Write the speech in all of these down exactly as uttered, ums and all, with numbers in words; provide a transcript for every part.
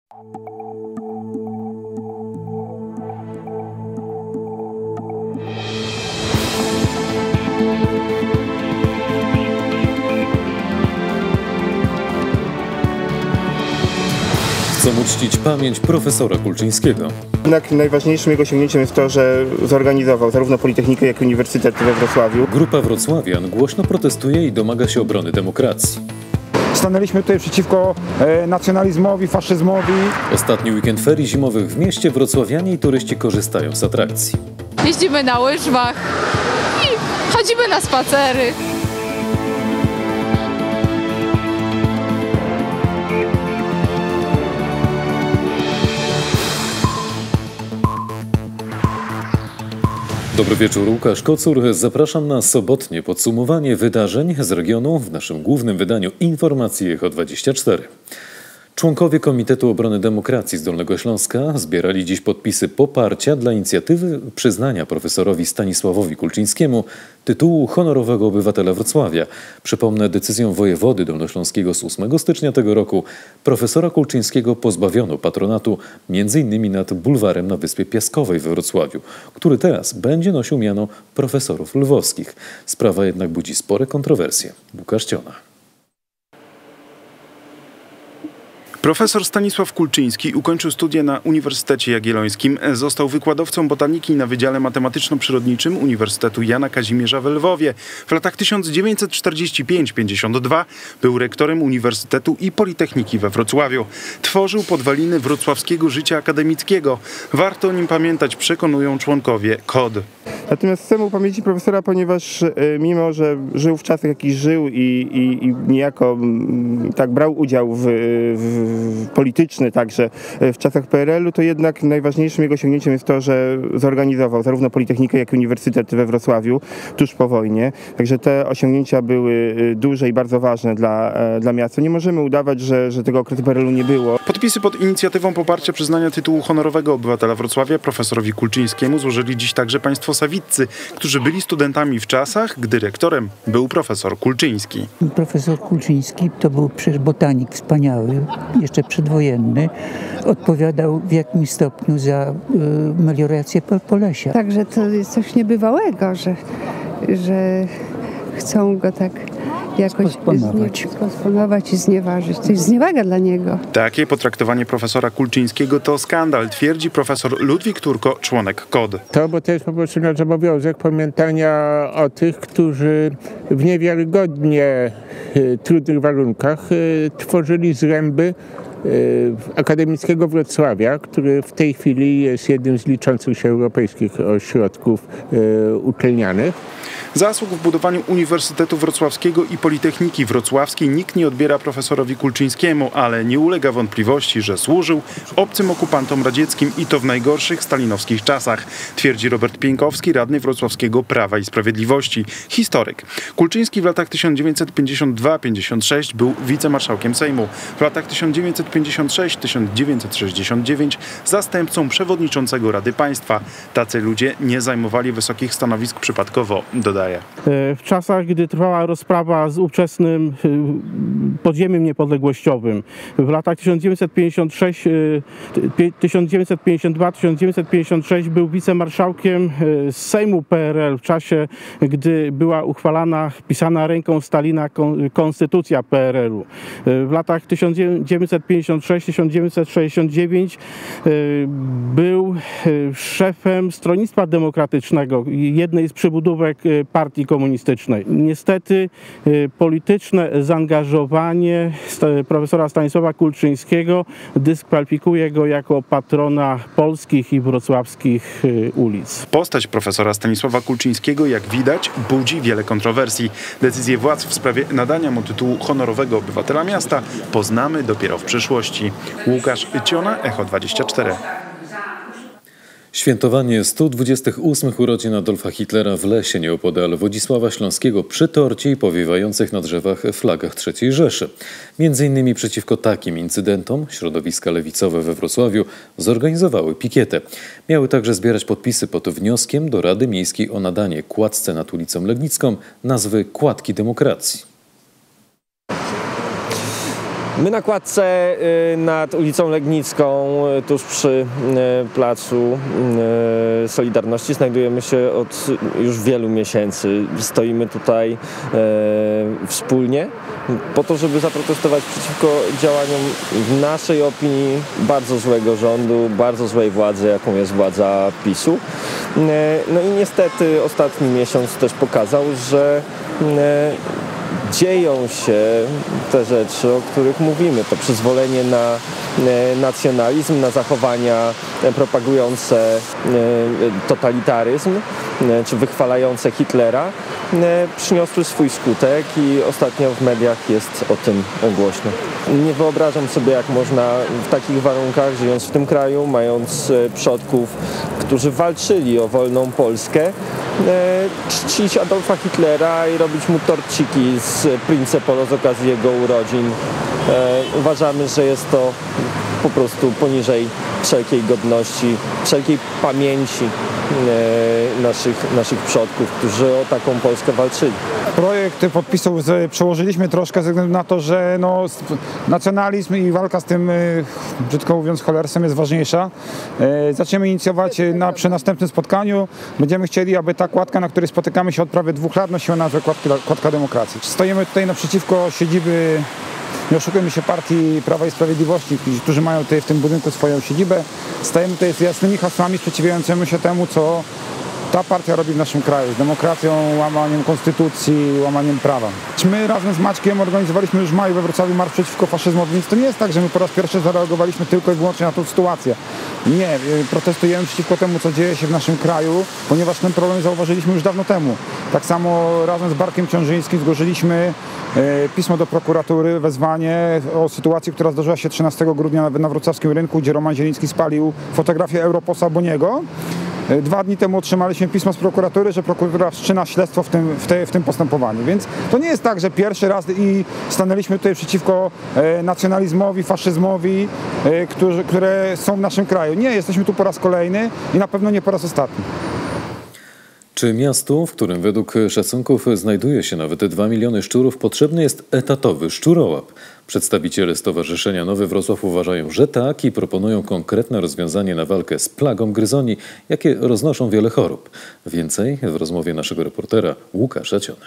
Chcą uczcić pamięć profesora Kulczyńskiego. Jednak najważniejszym jego osiągnięciem jest to, że zorganizował zarówno Politechnikę, jak i Uniwersytet we Wrocławiu. Grupa wrocławian głośno protestuje i domaga się obrony demokracji. Stanęliśmy tutaj przeciwko e, nacjonalizmowi, faszyzmowi. Ostatni weekend ferii zimowych w mieście wrocławianie i turyści korzystają z atrakcji. Jeździmy na łyżwach i chodzimy na spacery. Dobry wieczór, Łukasz Kocur. Zapraszam na sobotnie podsumowanie wydarzeń z regionu w naszym głównym wydaniu Informacji Echo dwadzieścia cztery. Członkowie Komitetu Obrony Demokracji z Dolnego Śląska zbierali dziś podpisy poparcia dla inicjatywy przyznania profesorowi Stanisławowi Kulczyńskiemu tytułu honorowego obywatela Wrocławia. Przypomnę, decyzją wojewody dolnośląskiego z ósmego stycznia tego roku profesora Kulczyńskiego pozbawiono patronatu między innymi nad bulwarem na Wyspie Piaskowej we Wrocławiu, który teraz będzie nosił miano profesorów lwowskich. Sprawa jednak budzi spore kontrowersje. Łukasz Ciona. Profesor Stanisław Kulczyński ukończył studia na Uniwersytecie Jagiellońskim. Został wykładowcą botaniki na Wydziale Matematyczno-Przyrodniczym Uniwersytetu Jana Kazimierza w Lwowie. W latach tysiąc dziewięćset czterdziestym piątym do pięćdziesiątego drugiego był rektorem Uniwersytetu i Politechniki we Wrocławiu. Tworzył podwaliny wrocławskiego życia akademickiego. Warto o nim pamiętać, przekonują członkowie K O D. Natomiast chcemy upamiętnić profesora, ponieważ mimo, że żył w czasach, jakich żył i, i, i niejako tak brał udział w, w polityczny także w czasach P R L u, to jednak najważniejszym jego osiągnięciem jest to, że zorganizował zarówno Politechnikę, jak i Uniwersytet we Wrocławiu tuż po wojnie. Także te osiągnięcia były duże i bardzo ważne dla, dla miasta. Nie możemy udawać, że, że tego okresu P R L u nie było. Podpisy pod inicjatywą poparcia przyznania tytułu honorowego obywatela Wrocławia profesorowi Kulczyńskiemu złożyli dziś także państwo sawiccy, którzy byli studentami w czasach, gdy rektorem był profesor Kulczyński. Profesor Kulczyński to był przecież botanik wspaniały, jeszcze przedwojenny, odpowiadał w jakimś stopniu za y, meliorację Polesia. Także to jest coś niebywałego, że, że chcą go tak jakoś sposponować i znieważyć. To jest zniewaga dla niego. Takie potraktowanie profesora Kulczyńskiego to skandal, twierdzi profesor Ludwik Turko, członek K O D. To, bo to jest po prostu nasz obowiązek pamiętania o tych, którzy w niewiarygodnie y, trudnych warunkach y, tworzyli zręby y, akademickiego Wrocławia, który w tej chwili jest jednym z liczących się europejskich ośrodków y, uczelnianych. Zasług w budowaniu Uniwersytetu Wrocławskiego i Politechniki Wrocławskiej nikt nie odbiera profesorowi Kulczyńskiemu, ale nie ulega wątpliwości, że służył obcym okupantom radzieckim i to w najgorszych stalinowskich czasach, twierdzi Robert Pieńkowski, radny wrocławskiego Prawa i Sprawiedliwości, historyk. Kulczyński w latach tysiąc dziewięćset pięćdziesiątym drugim do pięćdziesiątego trzeciego był wicemarszałkiem Sejmu. W latach tysiąc dziewięćset pięćdziesiątym trzecim do tysiąc dziewięćset sześćdziesiątego dziewiątego zastępcą przewodniczącego Rady Państwa. Tacy ludzie nie zajmowali wysokich stanowisk przypadkowo, dodaje. W czasach, gdy trwała rozprawa z ówczesnym podziemiem niepodległościowym, w latach tysiąc dziewięćset pięćdziesiątym trzecim, tysiąc dziewięćset pięćdziesiątym drugim do tysiąc dziewięćset pięćdziesiątego trzeciego był wicemarszałkiem z Sejmu P R L w czasie, gdy była uchwalana, pisana ręką Stalina konstytucja P R L u. W latach tysiąc dziewięćset pięćdziesiątym trzecim do tysiąc dziewięćset sześćdziesiątego dziewiątego był szefem Stronnictwa Demokratycznego, jednej z przybudówek Partii Komunistycznej. Niestety polityczne zaangażowanie profesora Stanisława Kulczyńskiego dyskwalifikuje go jako patrona polskich i wrocławskich ulic. Postać profesora Stanisława Kulczyńskiego, jak widać, budzi wiele kontrowersji. Decyzję władz w sprawie nadania mu tytułu honorowego obywatela miasta poznamy dopiero w przyszłości. Łukasz Ciona, Echo dwadzieścia cztery. Świętowanie stu dwudziestych ósmych urodzin Adolfa Hitlera w lesie nieopodal Wodzisława Śląskiego przy torcie i powiewających na drzewach flagach trzeciej Rzeszy. Między innymi przeciwko takim incydentom środowiska lewicowe we Wrocławiu zorganizowały pikietę. Miały także zbierać podpisy pod wnioskiem do Rady Miejskiej o nadanie kładce nad ulicą Legnicką nazwy Kładki Demokracji. My na kładce nad ulicą Legnicką, tuż przy placu Solidarności, znajdujemy się od już wielu miesięcy. Stoimy tutaj wspólnie po to, żeby zaprotestować przeciwko działaniom w naszej opinii bardzo złego rządu, bardzo złej władzy, jaką jest władza PiSu. No i niestety ostatni miesiąc też pokazał, że dzieją się te rzeczy, o których mówimy. To przyzwolenie na nacjonalizm, na zachowania propagujące totalitaryzm czy wychwalające Hitlera przyniosły swój skutek i ostatnio w mediach jest o tym głośno. Nie wyobrażam sobie, jak można w takich warunkach, żyjąc w tym kraju, mając przodków, którzy walczyli o wolną Polskę, czcić Adolfa Hitlera i robić mu torciki z Prince Polo z okazji jego urodzin. Uważamy, że jest to po prostu poniżej wszelkiej godności, wszelkiej pamięci naszych, naszych przodków, którzy o taką Polskę walczyli. Projekt podpisów przełożyliśmy troszkę ze względu na to, że no, nacjonalizm i walka z tym, brzydko mówiąc, cholersem jest ważniejsza. Zaczniemy inicjować na, przy następnym spotkaniu. Będziemy chcieli, aby ta kładka, na której spotykamy się od prawie dwóch lat, nosiła nazwę Kładka, Kładka Demokracji. Stoimy tutaj naprzeciwko siedziby, nie oszukujmy się, partii Prawa i Sprawiedliwości, którzy mają tutaj w tym budynku swoją siedzibę. Stajemy tutaj z jasnymi hasłami sprzeciwiającymi się temu, co ta partia robi w naszym kraju, z demokracją, łamaniem konstytucji, łamaniem prawa. My razem z Maćkiem organizowaliśmy już w maju we Wrocławiu marsz przeciwko faszyzmowi, więc to nie jest tak, że my po raz pierwszy zareagowaliśmy tylko i wyłącznie na tą sytuację. Nie, protestujemy przeciwko temu, co dzieje się w naszym kraju, ponieważ ten problem zauważyliśmy już dawno temu. Tak samo razem z Bartkiem Ciążyńskim złożyliśmy pismo do prokuratury, wezwanie o sytuacji, która zdarzyła się trzynastego grudnia na wrocławskim rynku, gdzie Roman Zieliński spalił fotografię europosła Boniego. Dwa dni temu otrzymaliśmy pismo z prokuratury, że prokuratura wszczyna śledztwo w tym, w, te, w tym postępowaniu. Więc to nie jest tak, że pierwszy raz i stanęliśmy tutaj przeciwko e, nacjonalizmowi, faszyzmowi, e, którzy, które są w naszym kraju. Nie, jesteśmy tu po raz kolejny i na pewno nie po raz ostatni. Czy miastu, w którym według szacunków znajduje się nawet dwa miliony szczurów, potrzebny jest etatowy szczurołap? Przedstawiciele Stowarzyszenia Nowy Wrocław uważają, że tak i proponują konkretne rozwiązanie na walkę z plagą gryzoni, jakie roznoszą wiele chorób. Więcej w rozmowie naszego reportera Łukasza Ciony.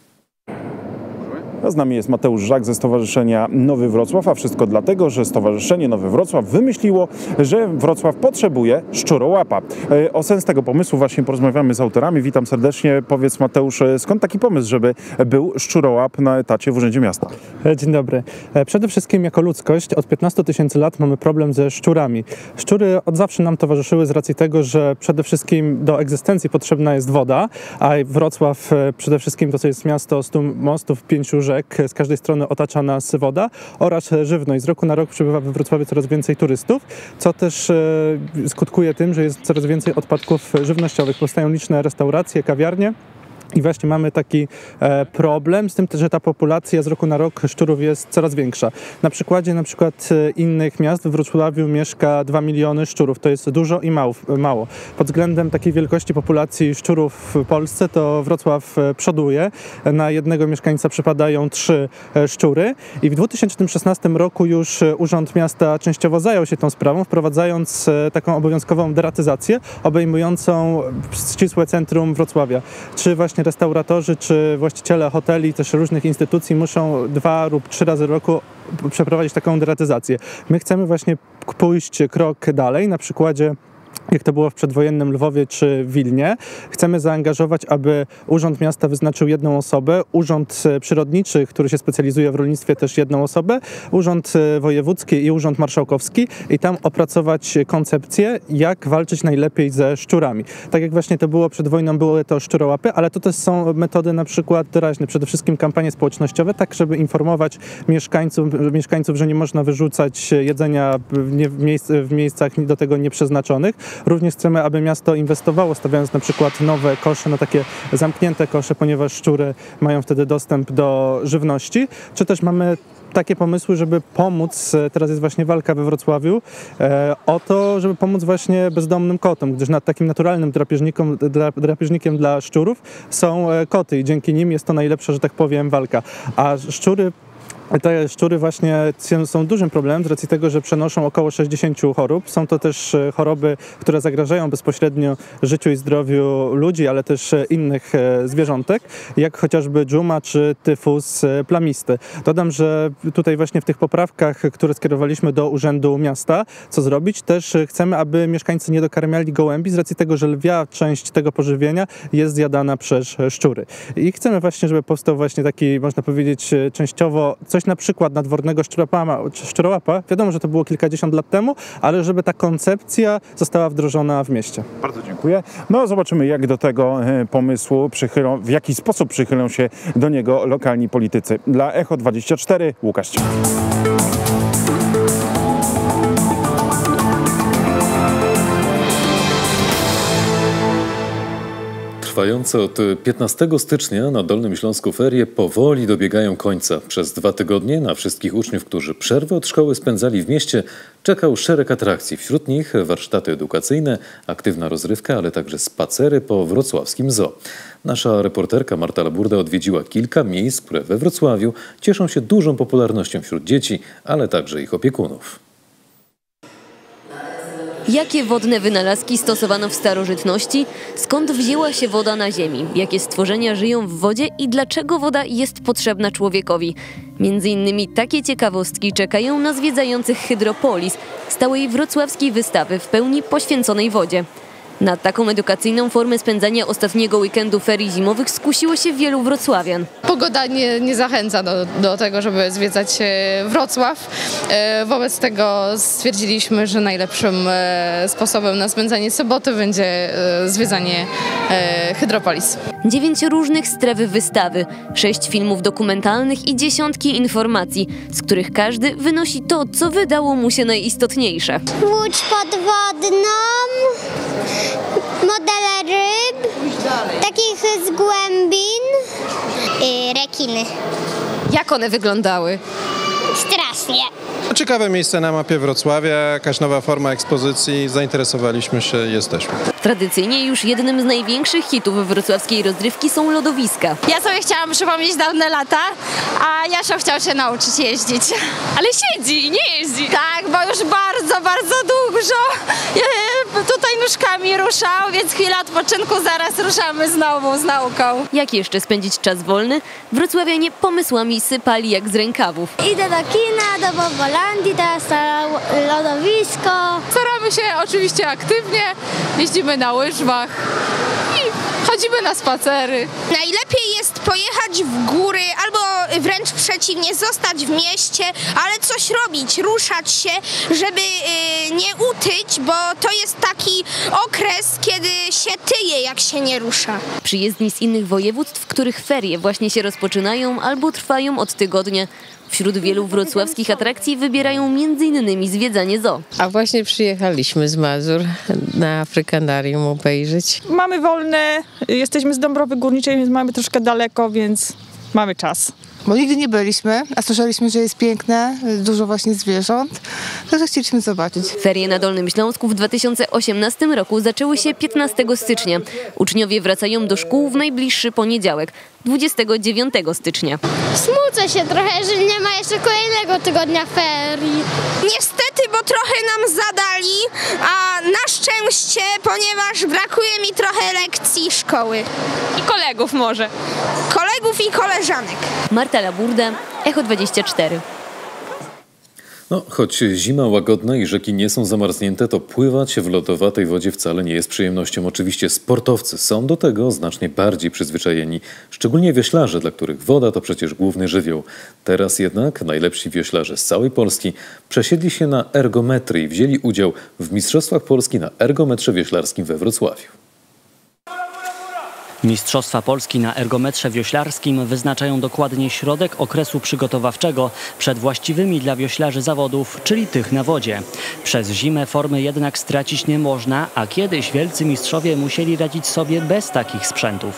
A z nami jest Mateusz Żak ze Stowarzyszenia Nowy Wrocław, a wszystko dlatego, że Stowarzyszenie Nowy Wrocław wymyśliło, że Wrocław potrzebuje szczurołapa. O sens tego pomysłu właśnie porozmawiamy z autorami. Witam serdecznie. Powiedz, Mateusz, skąd taki pomysł, żeby był szczurołap na etacie w Urzędzie Miasta? Dzień dobry. Przede wszystkim jako ludzkość od piętnastu tysięcy lat mamy problem ze szczurami. Szczury od zawsze nam towarzyszyły z racji tego, że przede wszystkim do egzystencji potrzebna jest woda, a Wrocław przede wszystkim to jest miasto stu mostów, pięciu rzek, z każdej strony otacza nas woda oraz żywność. Z roku na rok przybywa we Wrocławiu coraz więcej turystów, co też skutkuje tym, że jest coraz więcej odpadków żywnościowych. Powstają liczne restauracje, kawiarnie. I właśnie mamy taki e, problem z tym, że ta populacja z roku na rok szczurów jest coraz większa. Na przykładzie na przykład innych miast w Wrocławiu mieszka dwa miliony szczurów. To jest dużo i mało, mało. Pod względem takiej wielkości populacji szczurów w Polsce to Wrocław przoduje. Na jednego mieszkańca przypadają trzy szczury. I w dwa tysiące szesnastym roku już Urząd Miasta częściowo zajął się tą sprawą, wprowadzając taką obowiązkową deratyzację obejmującą ścisłe centrum Wrocławia. Czy właśnie restauratorzy czy właściciele hoteli, też różnych instytucji muszą dwa lub trzy razy w roku przeprowadzić taką deratyzację. My chcemy właśnie pójść krok dalej, na przykładzie jak to było w przedwojennym Lwowie czy Wilnie. Chcemy zaangażować, aby Urząd Miasta wyznaczył jedną osobę, Urząd Przyrodniczy, który się specjalizuje w rolnictwie, też jedną osobę, Urząd Wojewódzki i Urząd Marszałkowski i tam opracować koncepcję, jak walczyć najlepiej ze szczurami. Tak jak właśnie to było przed wojną, były to szczurołapy, ale to też są metody na przykład doraźne, przede wszystkim kampanie społecznościowe, tak żeby informować mieszkańców, mieszkańców, że nie można wyrzucać jedzenia w, nie, w, miejsc, w miejscach do tego nieprzeznaczonych. Również chcemy, aby miasto inwestowało, stawiając na przykład nowe kosze, na takie zamknięte kosze, ponieważ szczury mają wtedy dostęp do żywności. Czy też mamy takie pomysły, żeby pomóc, teraz jest właśnie walka we Wrocławiu, e, o to, żeby pomóc właśnie bezdomnym kotom, gdyż nad takim naturalnym drapieżnikiem dla, drapieżnikiem dla szczurów są koty i dzięki nim jest to najlepsza, że tak powiem, walka. A szczury Te szczury właśnie są dużym problemem z racji tego, że przenoszą około sześćdziesiąt chorób. Są to też choroby, które zagrażają bezpośrednio życiu i zdrowiu ludzi, ale też innych zwierzątek, jak chociażby dżuma czy tyfus plamisty. Dodam, że tutaj właśnie w tych poprawkach, które skierowaliśmy do Urzędu Miasta, co zrobić, też chcemy, aby mieszkańcy nie dokarmiali gołębi z racji tego, że lwia część tego pożywienia jest zjadana przez szczury. I chcemy właśnie, żeby powstał właśnie taki, można powiedzieć, częściowo coś na przykład nadwornego szczurołapa. Wiadomo, że to było kilkadziesiąt lat temu, ale żeby ta koncepcja została wdrożona w mieście. Bardzo dziękuję. No zobaczymy, jak do tego pomysłu przychylą, w jaki sposób przychylą się do niego lokalni politycy. Dla Echo dwadzieścia cztery, Łukasz Ciach. Trwające od piętnastego stycznia na Dolnym Śląsku ferie powoli dobiegają końca. Przez dwa tygodnie na wszystkich uczniów, którzy przerwę od szkoły spędzali w mieście, czekał szereg atrakcji. Wśród nich warsztaty edukacyjne, aktywna rozrywka, ale także spacery po wrocławskim zoo. Nasza reporterka Marta Laburda odwiedziła kilka miejsc, które we Wrocławiu cieszą się dużą popularnością wśród dzieci, ale także ich opiekunów. Jakie wodne wynalazki stosowano w starożytności? Skąd wzięła się woda na ziemi? Jakie stworzenia żyją w wodzie i dlaczego woda jest potrzebna człowiekowi? Między innymi takie ciekawostki czekają na zwiedzających Hydropolis, stałej wrocławskiej wystawy w pełni poświęconej wodzie. Na taką edukacyjną formę spędzania ostatniego weekendu ferii zimowych skusiło się wielu wrocławian. Pogoda nie, nie zachęca do, do tego, żeby zwiedzać Wrocław. Wobec tego stwierdziliśmy, że najlepszym sposobem na spędzanie soboty będzie zwiedzanie Hydropolis. Dziewięć różnych stref wystawy, sześć filmów dokumentalnych i dziesiątki informacji, z których każdy wynosi to, co wydało mu się najistotniejsze. Łódź podwodną, modele ryb, takich z głębin, i rekiny. Jak one wyglądały? Strasznie. Ciekawe miejsce na mapie Wrocławia, jakaś nowa forma ekspozycji, zainteresowaliśmy się i jesteśmy. Tradycyjnie już jednym z największych hitów wrocławskiej rozrywki są lodowiska. Ja sobie chciałam przypomnieć dawne lata, a Jasio chciał się nauczyć jeździć. Ale siedzi i nie jeździ. Tak, bo już bardzo, bardzo dużo tutaj nóżkami ruszał, więc chwila odpoczynku, zaraz ruszamy znowu z nauką. Jak jeszcze spędzić czas wolny? Wrocławianie pomysłami sypali jak z rękawów. Idę do kina, do Bobolandii, teraz to lodowisko. Staramy się oczywiście aktywnie, jeździmy na łyżwach i chodzimy na spacery. Najlepiej jest pojechać w góry albo wręcz przeciwnie, zostać w mieście, ale coś robić, ruszać się, żeby y, nie utyć, bo to jest taki okres, kiedy się tyje, jak się nie rusza. Przyjezdni z innych województw, których ferie właśnie się rozpoczynają albo trwają od tygodnia. Wśród wielu wrocławskich atrakcji wybierają między innymi zwiedzanie zoo. A właśnie przyjechaliśmy z Mazur na Afrykanarium obejrzeć. Mamy wolne, jesteśmy z Dąbrowy Górniczej, więc mamy troszkę daleko, więc mamy czas. Bo nigdy nie byliśmy, a słyszeliśmy, że jest piękne, dużo właśnie zwierząt, także chcieliśmy zobaczyć. Ferie na Dolnym Śląsku w dwa tysiące osiemnastym roku zaczęły się piętnastego stycznia. Uczniowie wracają do szkół w najbliższy poniedziałek, dwudziestego dziewiątego stycznia. Smucę się trochę, że nie ma jeszcze kolejnego tygodnia ferii. Niestety, bo trochę nam zadali, a na szczęście, ponieważ brakuje mi trochę lekcji szkoły. I kolegów może. Kolegów i koleżanek. Marta Laburda, Echo dwadzieścia cztery. No, choć zima łagodna i rzeki nie są zamarznięte, to pływać w lodowatej wodzie wcale nie jest przyjemnością. Oczywiście sportowcy są do tego znacznie bardziej przyzwyczajeni, szczególnie wioślarze, dla których woda to przecież główny żywioł. Teraz jednak najlepsi wioślarze z całej Polski przesiedli się na ergometry i wzięli udział w Mistrzostwach Polski na ergometrze wioślarskim we Wrocławiu. Mistrzostwa Polski na ergometrze wioślarskim wyznaczają dokładnie środek okresu przygotowawczego przed właściwymi dla wioślarzy zawodów, czyli tych na wodzie. Przez zimę formy jednak stracić nie można, a kiedyś wielcy mistrzowie musieli radzić sobie bez takich sprzętów.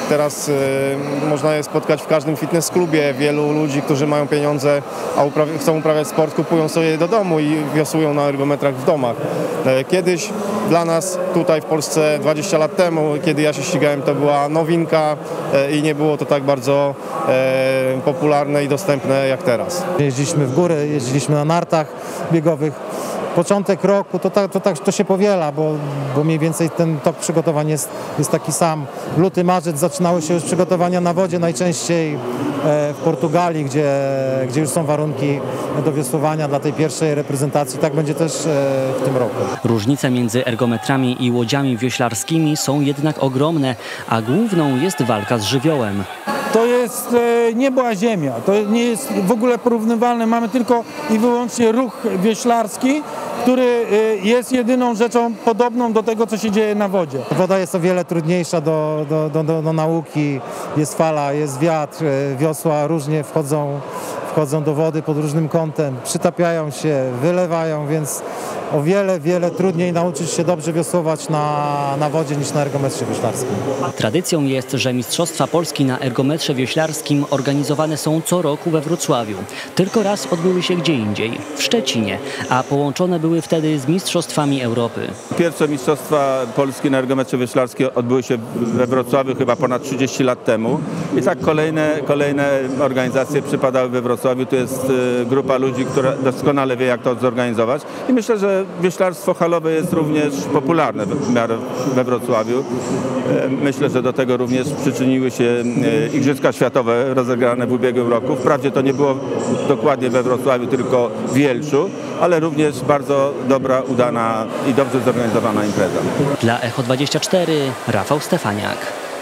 teraz można je spotkać w każdym fitness klubie. Wielu ludzi, którzy mają pieniądze, a uprawi- chcą uprawiać sport, kupują sobie je do domu i wiosłują na ergometrach w domach. Kiedyś dla nas tutaj w Polsce dwadzieścia lat temu, kiedy ja się ścigałem, to była nowinka i nie było to tak bardzo popularne i dostępne jak teraz. Jeździliśmy w górę, jeździliśmy na nartach biegowych. Początek roku to, to, to, to się powiela, bo, bo mniej więcej ten tok przygotowań jest, jest taki sam. Luty, marzec zaczynały się już przygotowania na wodzie, najczęściej w Portugalii, gdzie, gdzie już są warunki do wiosłowania dla tej pierwszej reprezentacji. Tak będzie też w tym roku. Różnice między ergometrami i łodziami wioślarskimi są jednak ogromne, a główną jest walka z żywiołem. To jest e, niebo a ziemia, to nie jest w ogóle porównywalne. Mamy tylko i wyłącznie ruch wioślarski, który e, jest jedyną rzeczą podobną do tego, co się dzieje na wodzie. Woda jest o wiele trudniejsza do, do, do, do, do nauki, jest fala, jest wiatr, e, wiosła różnie wchodzą, wchodzą do wody pod różnym kątem, przytapiają się, wylewają, więc o wiele, wiele trudniej nauczyć się dobrze wiosłować na, na wodzie niż na ergometrze wioślarskim. Tradycją jest, że Mistrzostwa Polski na ergometrze wioślarskim organizowane są co roku we Wrocławiu. Tylko raz odbyły się gdzie indziej, w Szczecinie, a połączone były wtedy z Mistrzostwami Europy. Pierwsze Mistrzostwa Polski na ergometrze wioślarskim odbyły się we Wrocławiu chyba ponad trzydzieści lat temu i tak kolejne, kolejne organizacje przypadały we Wrocławiu. Tu jest grupa ludzi, która doskonale wie, jak to zorganizować i myślę, że wioślarstwo halowe jest również popularne w miarę we Wrocławiu. Myślę, że do tego również przyczyniły się Igrzyska Światowe rozegrane w ubiegłym roku. Wprawdzie to nie było dokładnie we Wrocławiu, tylko w Wielczu, ale również bardzo dobra, udana i dobrze zorganizowana impreza. Dla Echo dwadzieścia cztery Rafał Stefaniak.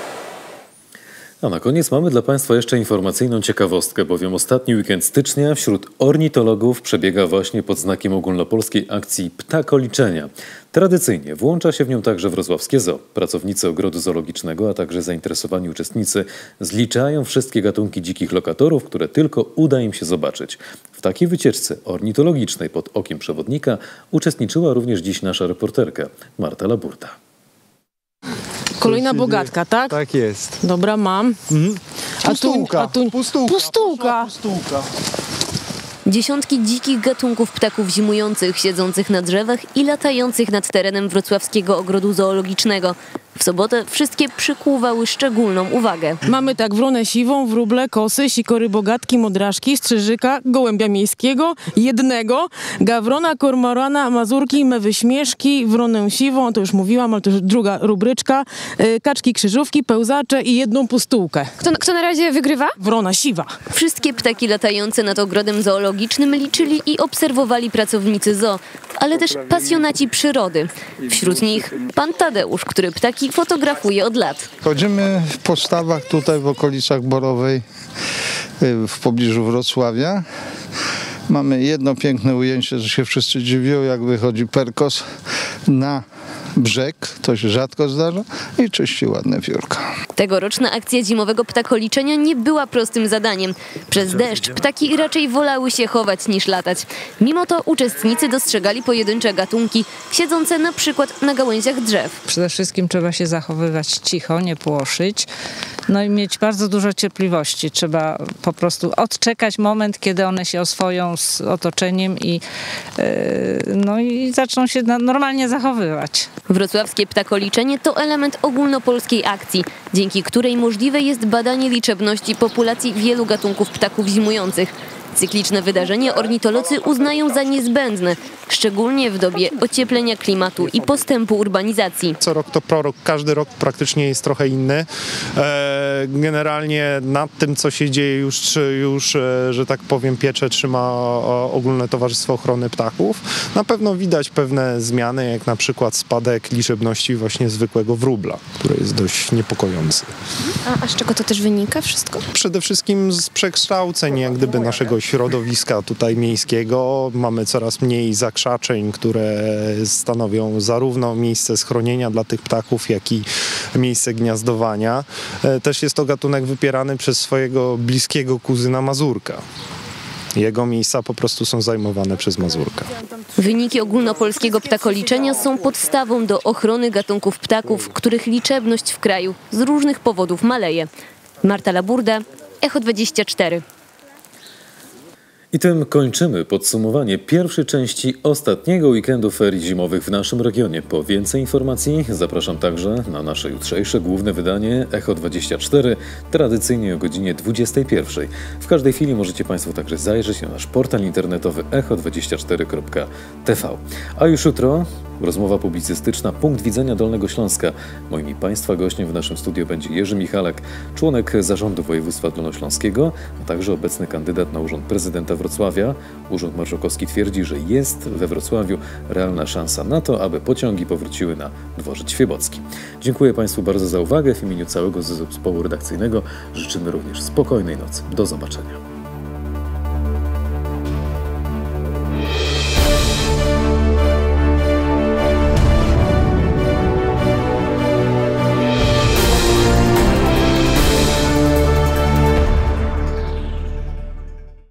A na koniec mamy dla Państwa jeszcze informacyjną ciekawostkę, bowiem ostatni weekend stycznia wśród ornitologów przebiega właśnie pod znakiem ogólnopolskiej akcji ptakoliczenia. Tradycyjnie włącza się w nią także wrocławskie zoo. Pracownicy ogrodu zoologicznego, a także zainteresowani uczestnicy zliczają wszystkie gatunki dzikich lokatorów, które tylko uda im się zobaczyć. W takiej wycieczce ornitologicznej pod okiem przewodnika uczestniczyła również dziś nasza reporterka Marta Laburta. Kolejna bogatka, tak? Tak jest. Dobra, mam. Mhm. Pustułka. A tu, a tu, pustułka. Pustułka. Pustułka. Dziesiątki dzikich gatunków ptaków zimujących, siedzących na drzewach i latających nad terenem wrocławskiego ogrodu zoologicznego. W sobotę wszystkie przykuwały szczególną uwagę. Mamy tak wronę siwą, wróble, kosy, sikory bogatki, modraszki, strzyżyka, gołębia miejskiego, jednego, gawrona, kormorana, mazurki, mewy śmieszki, wronę siwą, to już mówiłam, ale to już druga rubryczka, yy, kaczki krzyżówki, pełzacze i jedną pustułkę. Kto, kto na razie wygrywa? Wrona siwa. Wszystkie ptaki latające nad ogrodem zoologicznym liczyli i obserwowali pracownicy zoo, ale też pasjonaci przyrody. Wśród nich pan Tadeusz, który ptaki fotografuje od lat. Chodzimy po stawach tutaj w okolicach Borowej, w pobliżu Wrocławia. Mamy jedno piękne ujęcie, że się wszyscy dziwią, jak wychodzi perkos na brzeg, to się rzadko zdarza, i czyści ładne piórka. Tegoroczna akcja zimowego ptakoliczenia nie była prostym zadaniem. Przez deszcz ptaki raczej wolały się chować niż latać. Mimo to uczestnicy dostrzegali pojedyncze gatunki, siedzące na przykład na gałęziach drzew. Przede wszystkim trzeba się zachowywać cicho, nie płoszyć, no i mieć bardzo dużo cierpliwości. Trzeba po prostu odczekać moment, kiedy one się oswoją z otoczeniem i, yy, no i zaczną się normalnie zachowywać. Wrocławskie ptakoliczenie to element ogólnopolskiej akcji, dzięki której możliwe jest badanie liczebności populacji wielu gatunków ptaków zimujących. Cykliczne wydarzenie ornitolodzy uznają za niezbędne, szczególnie w dobie ocieplenia klimatu i postępu urbanizacji. Co rok to prorok, każdy rok praktycznie jest trochę inny. Generalnie nad tym, co się dzieje, już, już że tak powiem, pieczę trzyma Ogólne Towarzystwo Ochrony Ptaków. Na pewno widać pewne zmiany, jak na przykład spadek liczebności właśnie zwykłego wróbla, który jest dość niepokojący. A, a z czego to też wynika wszystko? Przede wszystkim z przekształceń jak gdyby naszego środowiska tutaj miejskiego. Mamy coraz mniej zakrzaczeń, które stanowią zarówno miejsce schronienia dla tych ptaków, jak i miejsce gniazdowania. Też jest to gatunek wypierany przez swojego bliskiego kuzyna mazurka. Jego miejsca po prostu są zajmowane przez mazurka. Wyniki ogólnopolskiego ptakoliczenia są podstawą do ochrony gatunków ptaków, których liczebność w kraju z różnych powodów maleje. Marta Laburda, Echo dwadzieścia cztery. I tym kończymy podsumowanie pierwszej części ostatniego weekendu ferii zimowych w naszym regionie. Po więcej informacji zapraszam także na nasze jutrzejsze główne wydanie Echo dwadzieścia cztery, tradycyjnie o godzinie dwudziestej pierwszej. W każdej chwili możecie Państwo także zajrzeć na nasz portal internetowy echo dwadzieścia cztery kropka t v. A już jutro rozmowa publicystyczna Punkt Widzenia Dolnego Śląska. Moim i Państwa gościem w naszym studiu będzie Jerzy Michalak, członek zarządu województwa dolnośląskiego, a także obecny kandydat na urząd prezydenta Wrocławia. Urząd Marszałkowski twierdzi, że jest we Wrocławiu realna szansa na to, aby pociągi powróciły na dworzec Świebocki. Dziękuję Państwu bardzo za uwagę. W imieniu całego zespołu redakcyjnego życzymy również spokojnej nocy. Do zobaczenia.